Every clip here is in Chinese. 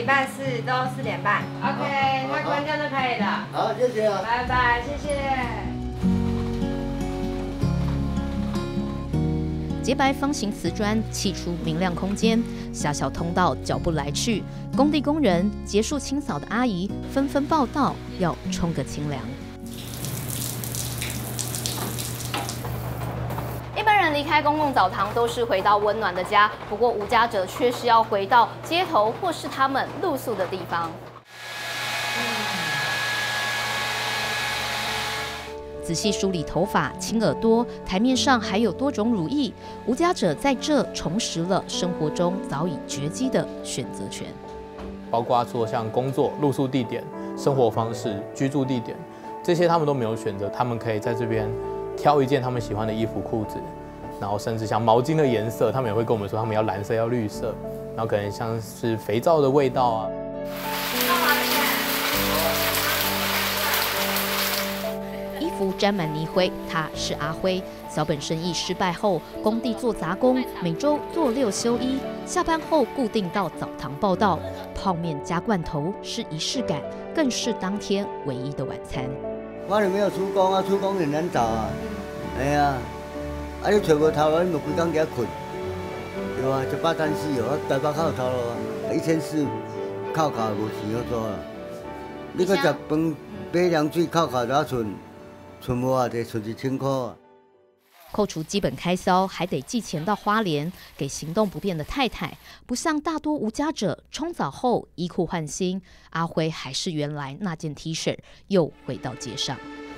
礼拜四都4点半。OK， 那关掉就可以了。 好，谢谢啊。 拜拜，谢谢。 洁白方形瓷砖砌出明亮空间，狭小通道脚步来去，工地工人结束清扫的阿姨纷纷报到，要冲个清凉。一般人离开公共澡堂都是回到温暖的家，不过无家者却是要回到街头或是他们露宿的地方。仔细梳理头发、清耳朵，台面上还有多种乳液。无家者在这重拾了生活中早已绝迹的选择权， 包括说像工作、露宿地点、生活方式、居住地点，这些他们都没有选择，他们可以在这边挑一件他们喜欢的衣服、裤子，然后甚至像毛巾的颜色，他们也会跟我们说他们要蓝色、要绿色，然后可能像是肥皂的味道啊。 衣服沾满泥灰，他是阿辉。小本生意失败后，工地做杂工，每周做6休1，下班后固定到澡堂报到。泡面加罐头是仪式感，更是当天唯一的晚餐。 我就没有出工啊，出工很难找啊。哎呀，啊你找无头路，你就规工伫遐困，对啊，134哦，台北靠头路啊，1400靠靠无钱好做啊。你搁食饭买凉水靠靠就剩无啊，得剩1000块啊。 扣除基本开销，还得寄钱到花莲给行动不便的太太。不像大多无家者，冲澡后衣裤换新，阿辉还是原来那件 T 恤，又回到街上。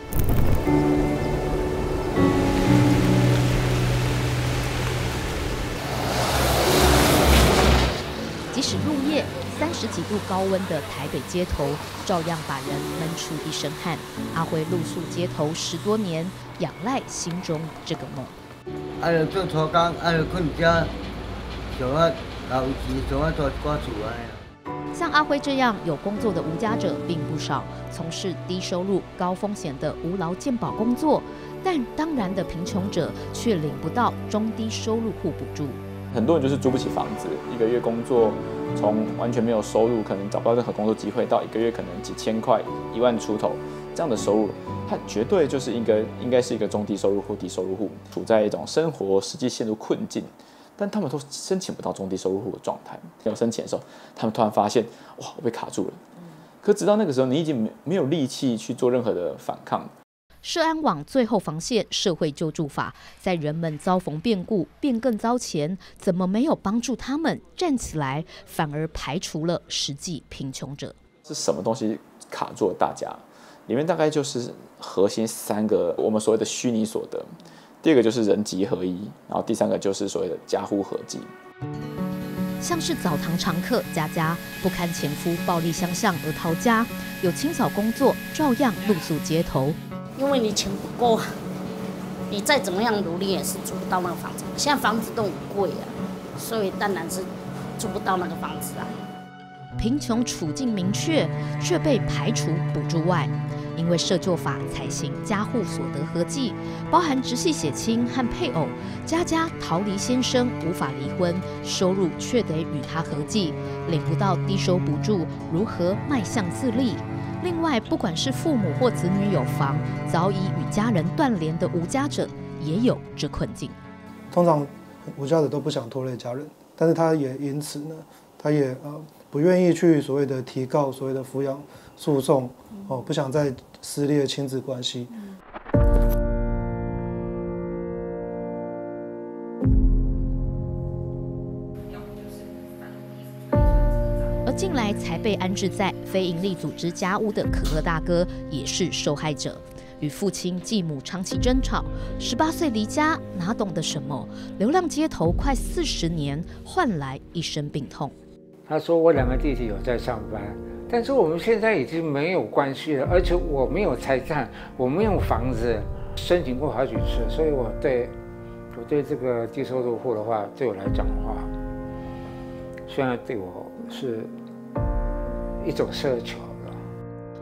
即使入夜，30几度高温的台北街头，照样把人闷出一身汗。阿辉露宿街头10多年，仰赖心中这个梦。 就做粗工，就困遮，上啊留钱，上啊住一寡厝安尼。 像阿辉这样有工作的无家者并不少，从事低收入、高风险的无劳健保工作，但当然的贫穷者却领不到中低收入户补助。 很多人就是租不起房子，一个月工作从完全没有收入，可能找不到任何工作机会，到一个月可能几千块、1万出头这样的收入，它绝对就是应该是一个中低收入户、低收入户，处在一种生活实际陷入困境，但他们都申请不到中低收入户的状态。要申请的时候，他们突然发现，哇，我被卡住了。可直到那个时候，你已经没有力气去做任何的反抗。 社安网最后防线社会救助法，在人们遭逢变故、变更遭前，怎么没有帮助他们站起来，反而排除了实际贫穷者？ 是什么东西卡住了大家？里面大概就是核心3个我们所谓的虚拟所得，第2个就是人机合一，然后第3个就是所谓的家户合计。 像是澡堂常客佳佳，不堪前夫暴力相向而逃家，有清扫工作照样露宿街头。 因为你钱不够，你再怎么样努力也是租不到那个房子。现在房子都很贵啊，所以当然是租不到那个房子啊。 贫穷处境明确，却被排除补助外，因为社救法采行家户所得合计，包含直系血亲和配偶。佳佳逃离先生，无法离婚，收入却得与他合计，领不到低收补助，如何迈向自立？另外，不管是父母或子女有房，早已与家人断联的无家者，也有这困境。 通常无家者都不想拖累家人，但是他也因此呢，他也不愿意去所谓的提告所谓的抚养诉讼，不想再撕裂亲子关系。 而近来才被安置在非营利组织家屋的可乐大哥也是受害者，与父亲继母长期争吵，18岁离家，哪懂得什么？流浪街头快40年，换来一身病痛。 他说我2个弟弟有在上班，但是我们现在已经没有关系了，而且我没有财产，我没有房子，申请过好几次，所以我对这个低收入户的话，对我来讲的话，虽然对我是一种奢求了。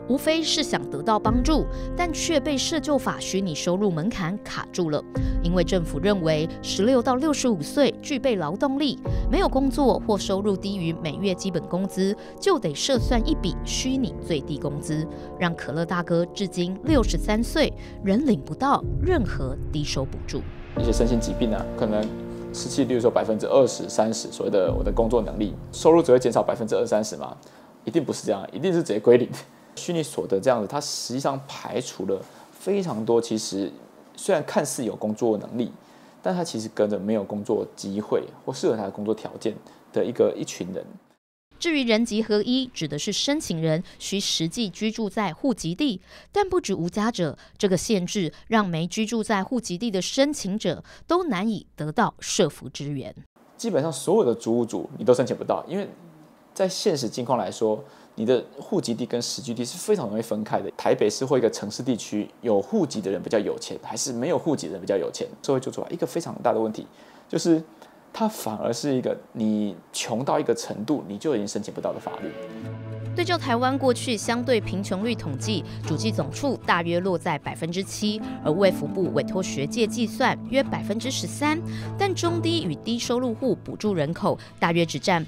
无非是想得到帮助，但却被社救法虚拟收入门槛卡住了。因为政府认为16到65岁具备劳动力，没有工作或收入低于每月基本工资，就得设算一笔虚拟最低工资，让可乐大哥至今63岁仍领不到任何低收补助。 一些身心疾病啊，可能失去，例如说20%、30%，所谓的我的工作能力，收入只会减少20%-30%嘛？一定不是这样，一定是直接归零。虚拟所得这样子，它实际上排除了非常多，其实虽然看似有工作能力，但他其实跟着没有工作机会或适合他的工作条件的一群人。 至于人籍合一，指的是申请人需实际居住在户籍地，但不止无家者，这个限制让没居住在户籍地的申请者都难以得到社福支援。 基本上所有的租屋主你都申请不到，因为在现实境况来说，你的户籍地跟实居地是非常容易分开的。台北市或一个城市地区，有户籍的人比较有钱，还是没有户籍的人比较有钱？社会救助法一个非常大的问题，就是它反而是一个你穷到一个程度，你就已经申请不到的法律。 对照台湾过去相对贫穷率统计，主计总处大约落在7%，而卫福部委托学界计算约13%，但中低与低收入户补助人口大约只占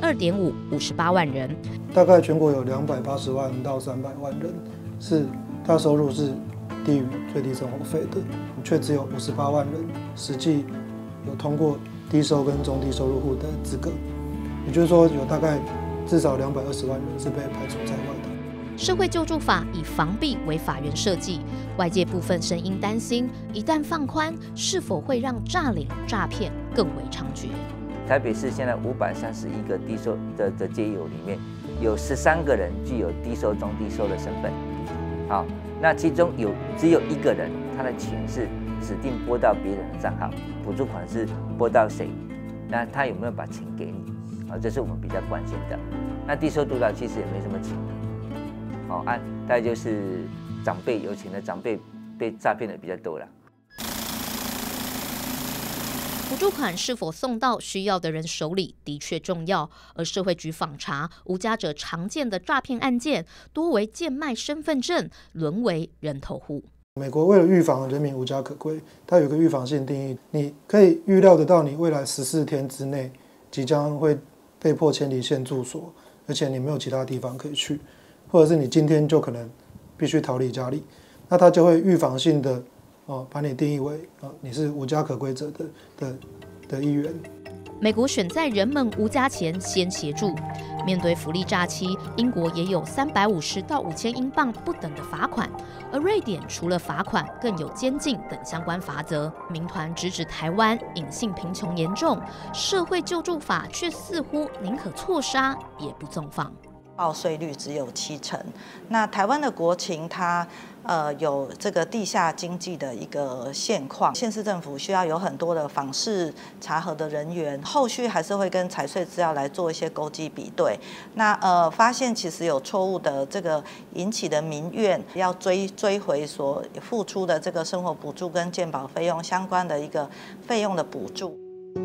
2.5%，58万人。 大概全国有280万到300万人是他收入是低于最低生活费的，却只有58万人实际有通过低收跟中低收入户的资格，也就是说有大概至少220万人是被排除在外的。 社会救助法以防弊为法源设计，外界部分声音担心，一旦放宽，是否会让诈领、诈骗更为猖獗？ 台北市现在531个低收的街友里面，有13个人具有低收、中低收的身份。好，那其中只有1个人，他的钱是指定拨到别人的账号，补助款是拨到谁？那他有没有把钱给你？这是我们比较关心的。那低收多少其实也没什么钱，大概就是长辈有钱的长辈被诈骗的比较多了。 补助款是否送到需要的人手里的确重要，而社会局访查无家者常见的诈骗案件，多为贱卖身份证，沦为人头户。 美国为了预防人民无家可归，它有一个预防性定义，你可以预料得到你未来14天之内即将会被迫迁离现住所，而且你没有其他地方可以去，或者是你今天就可能必须逃离家里，那它就会预防性的把你定义为你是无家可归者的一员。 美国选在人们无家前先协助。面对福利诈欺，英国也有350到5000英镑不等的罚款，而瑞典除了罚款，更有监禁等相关罚则。民团直指台湾隐性贫穷严重，社会救助法却似乎宁可错杀也不纵放。 报税率只有70%。那台湾的国情它有这个地下经济的一个现况，县市政府需要有很多的访视查核的人员，后续还是会跟财税资料来做一些勾稽比对。那发现其实有错误的这个引起的民怨，要追回所付出的这个生活补助跟健保费用相关的一个费用的补助。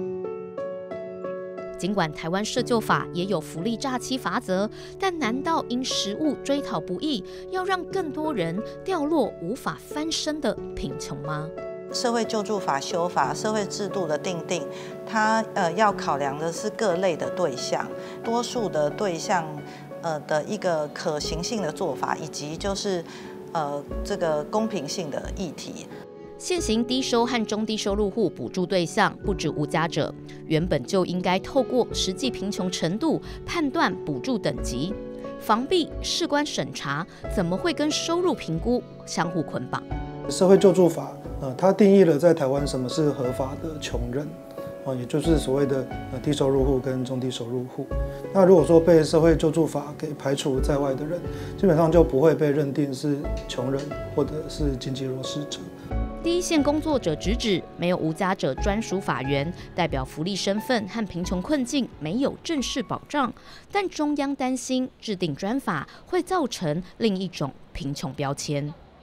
尽管台湾社救法也有福利诈欺罚则，但难道因实务追讨不易，要让更多人掉落无法翻身的贫穷吗？ 社会救助法修法、社会制度的订定，它要考量的是各类的对象，多数的对象的一个可行性的做法，以及就是这个公平性的议题。 现行低收和中低收入户补助对象不止无家者，原本就应该透过实际贫穷程度判断补助等级。防弊、事关审查，怎么会跟收入评估相互捆绑？ 社会救助法，它定义了在台湾什么是合法的穷人，也就是所谓的低收入户跟中低收入户。那如果说被社会救助法给排除在外的人，基本上就不会被认定是穷人或者是经济弱势者。 第一线工作者直指，没有无家者专属法源，代表福利身份和贫穷困境没有正式保障。但中央担心制定专法会造成另一种贫穷标签。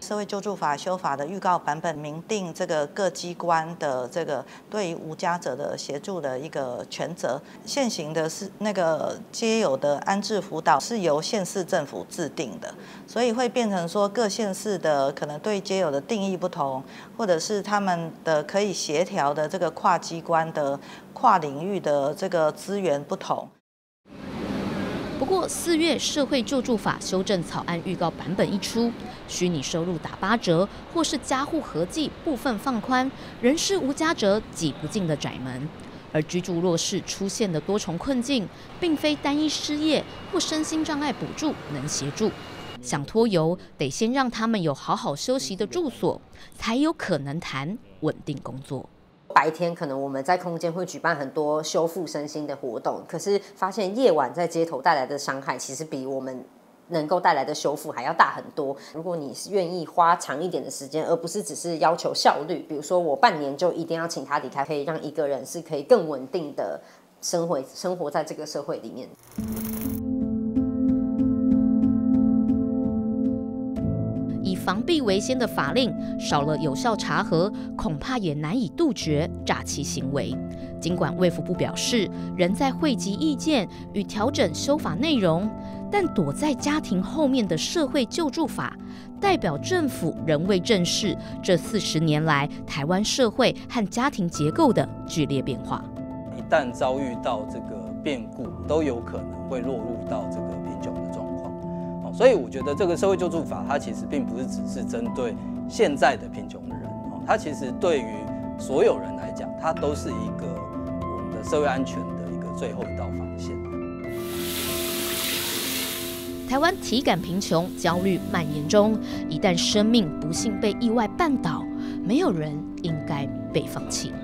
社会救助法修法的预告版本明定这个各机关的这个对于无家者的协助的一个权责。现行的是那个街友的安置辅导是由县市政府制定的，所以会变成说各县市的可能对街友的定义不同，或者是他们的可以协调的这个跨机关的跨领域的这个资源不同。 不过，4月社会救助法修正草案预告版本一出，虚拟收入打8折，或是家户合计部分放宽，仍是无家者挤不进的窄门。而居住弱势出现的多重困境，并非单一失业或身心障碍补助能协助。想脱游，得先让他们有好好休息的住所，才有可能谈稳定工作。 白天可能我们在空间会举办很多修复身心的活动，可是发现夜晚在街头带来的伤害，其实比我们能够带来的修复还要大很多。如果你是愿意花长一点的时间，而不是只是要求效率，比如说我半年就一定要请他离开，可以让一个人是可以更稳定的生活在这个社会里面。 以防弊为先的法令少了有效查核，恐怕也难以杜绝诈欺行为。尽管卫福部表示仍在汇集意见与调整修法内容，但躲在家庭后面的社会救助法，代表政府仍未正视这40年来台湾社会和家庭结构的剧烈变化。 一旦遭遇到这个变故，都有可能会落入到这个贫穷的状况。所以我觉得这个社会救助法，它其实并不是只是针对现在的贫穷的人，它其实对于所有人来讲，它都是一个我们的社会安全的一个最后一道防线。 台湾体感贫穷焦虑蔓延中，一旦生命不幸被意外绊倒，没有人应该被放弃。